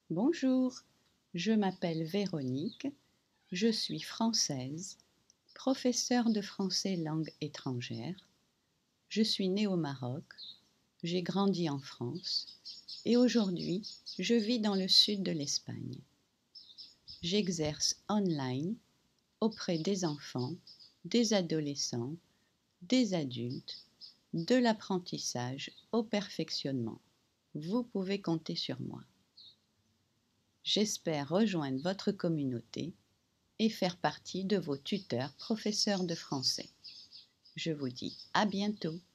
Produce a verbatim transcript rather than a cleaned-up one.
Bonjour, je m'appelle Véronique, je suis française, professeure de français langue étrangère. Je suis née au Maroc, j'ai grandi en France et aujourd'hui je vis dans le sud de l'Espagne. J'exerce online auprès des enfants, des adolescents, des adultes, de l'apprentissage au perfectionnement. Vous pouvez compter sur moi. J'espère rejoindre votre communauté et faire partie de vos tuteurs professeurs de français. Je vous dis à bientôt.